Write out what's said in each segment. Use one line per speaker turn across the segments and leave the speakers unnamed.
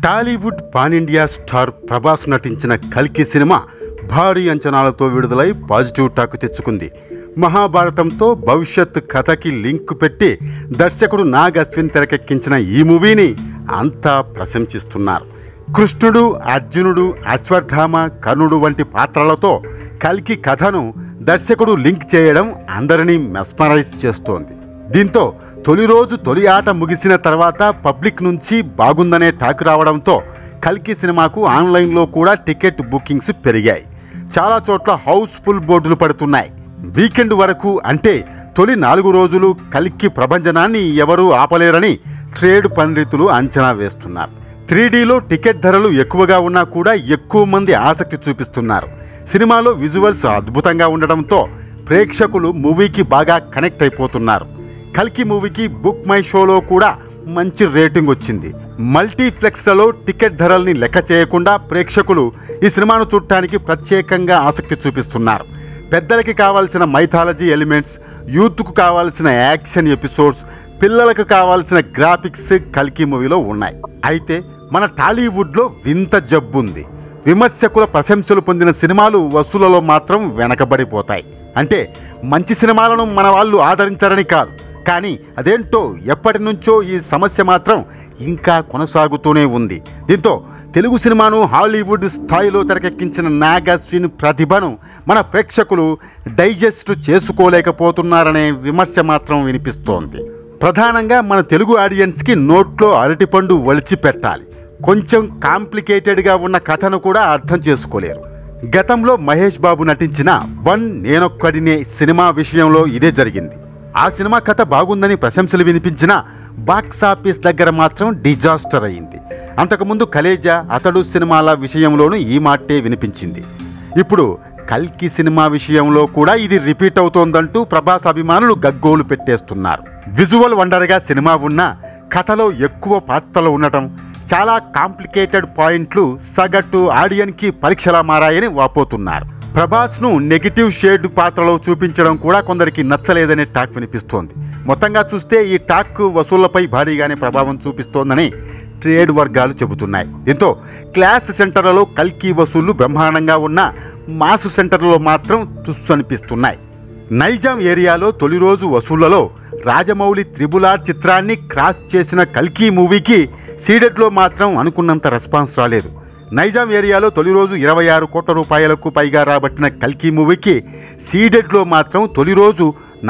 Tollywood pan India star Prabhas నటించిన కల్కి cinema భారీ అంచనాలతో విడుదలై పాజిటివ్ టాక్ తెచ్చుకుంది. మహాభారతంతో భవిష్యత్ కథకి లింక్ పెట్టి దర్శకుడు నాగ్ అశ్విన్ తెరకెక్కించిన ఈ మూవీని అంతా ప్రశంసిస్తున్నారు. కృష్ణుడు, అర్జునుడు, అశ్వత్థామ, కర్ణుడు వంటి పాత్రలతో కల్కి కథను దర్శకుడు లింక్ చేయడం అందరినీ మెస్మరైజ్ చేస్తోంది. దీంతో తొలి రోజు తొలి ఆట ముగిసిన తర్వాత పబ్లిక్ నుంచి బాగుందనే టాక్ రావడంతో కల్కి సినిమాకు ఆన్లైన్లో కూడా టికెట్ బుకింగ్స్ పెరిగాయి. చాలా చోట్ల హౌస్ఫుల్ బోర్డులు పడుతున్నాయి. వీకెండ్ వరకు అంటే తొలి 4 రోజులు కల్కి ప్రభంజనాన్ని ఎవరూ ఆపలేరని ట్రేడ్ పండితులు అంచనా వేస్తున్నారు. 3Dలో టికెట్ ధరలు ఎక్కువగా ఉన్నా కూడా ఎక్కువ మంది ఆసక్తి చూపిస్తున్నారు. సినిమాలో విజువల్స్ అద్భుతంగా ఉండడంతో ప్రేక్షకులు మూవీకి బాగా కనెక్ట్ అయిపోతున్నారు. కల్కి మూవీకి బుక్ మై షోలో కూడా మంచి రేటింగ్ వచ్చింది. మల్టీప్లెక్స్లలో టికెట్ ధరల్ని లెక్క చేయకుండా ప్రేక్షకులు ఈ సినిమాను చూడటానికి ప్రత్యేకంగా ఆసక్తి చూపిస్తున్నారు. పెద్దలకి కావాల్సిన మైథాలజీ ఎలిమెంట్స్, యూత్కు కావాల్సిన యాక్షన్ ఎపిసోడ్స్, పిల్లలకు కావాల్సిన గ్రాఫిక్స్ కల్కి మూవీలో ఉన్నాయి. అయితే మన టాలీవుడ్లో వింత జబ్బుంది. విమర్శకుల ప్రశంసలు పొందిన సినిమాలు వసూళ్లలో మాత్రం వెనకబడిపోతాయి. అంటే మంచి సినిమాలను మన వాళ్ళు ఆదరించారని కాదు, కానీ అదేంటో ఎప్పటి నుంచో ఈ సమస్య మాత్రం ఇంకా కొనసాగుతూనే ఉంది. దీంతో తెలుగు సినిమాను హాలీవుడ్ స్థాయిలో తెరకెక్కించిన నాగ్ అశ్విన్ ప్రతిభను మన ప్రేక్షకులు డైజెస్ట్ చేసుకోలేకపోతున్నారనే విమర్శ మాత్రం వినిపిస్తోంది. ప్రధానంగా మన తెలుగు ఆడియన్స్కి నోట్లో అరటిపండు ఒలిచి పెట్టాలి. కొంచెం కాంప్లికేటెడ్గా ఉన్న కథను కూడా అర్థం చేసుకోలేరు. గతంలో మహేష్ బాబు నటించిన 1 నేనొక్కడినే సినిమా విషయంలో ఇదే జరిగింది. ఆ సినిమా కథ బాగుందని ప్రశంసలు వినిపించినా బాక్సాఫీస్ దగ్గర మాత్రం డిజాస్టర్ అయింది. అంతకుముందు కలేజా, అతడు సినిమాల విషయంలోనూ ఈ మాటే వినిపించింది. ఇప్పుడు కల్కి సినిమా విషయంలో కూడా ఇది రిపీట్ అవుతోందంటూ ప్రభాస్ అభిమానులు గగ్గోలు పెట్టేస్తున్నారు. విజువల్ వండర్గా సినిమా ఉన్నా కథలో ఎక్కువ పాత్రలు ఉండటం, చాలా కాంప్లికేటెడ్ పాయింట్లు సగటు ఆడియన్కి పరీక్షలా మారాయని వాపోతున్నారు. ప్రభాస్ను నెగిటివ్ షేడ్ పాత్రలో చూపించడం కూడా కొందరికి నచ్చలేదనే టాక్ వినిపిస్తోంది. మొత్తంగా చూస్తే ఈ టాక్ వసూళ్లపై భారీగానే ప్రభావం చూపిస్తోందని ట్రేడ్ వర్గాలు చెబుతున్నాయి. దీంతో క్లాస్ సెంటర్లలో కల్కి వసూళ్లు బ్రహ్మాండంగా ఉన్న మాసు సెంటర్లలో మాత్రం తుస్సనిపిస్తున్నాయి. నైజాం ఏరియాలో తొలి రోజు వసూళ్లలో రాజమౌళి త్రిబుల్ ఆర్ చిత్రాన్ని క్రాస్ చేసిన కల్కి మూవీకి సీడెడ్లో మాత్రం అనుకున్నంత రెస్పాన్స్ రాలేదు. నైజాం ఏరియాలో తొలి రోజు 26 కోట్ల రూపాయలకు పైగా రాబట్టిన కల్కి మూవీకి సీడెడ్లో మాత్రం తొలి రోజు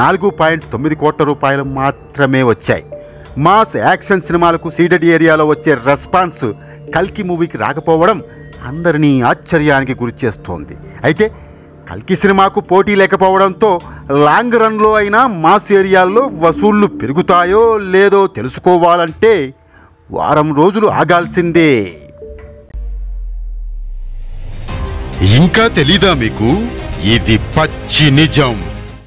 4.9 కోట్ల రూపాయలు మాత్రమే వచ్చాయి. మాస్ యాక్షన్ సినిమాలకు సీడెడ్ ఏరియాలో వచ్చే రెస్పాన్స్ కల్కి మూవీకి రాకపోవడం అందరినీ ఆశ్చర్యానికి గురి చేస్తోంది. అయితే కల్కి సినిమాకు పోటీ లేకపోవడంతో లాంగ్ రన్లో అయినా మాస్ ఏరియాల్లో వసూళ్లు పెరుగుతాయో లేదో తెలుసుకోవాలంటే వారం రోజులు ఆగాల్సిందే. ఇంకా తెలీదా మీకు? ఇది పచ్చి నిజం.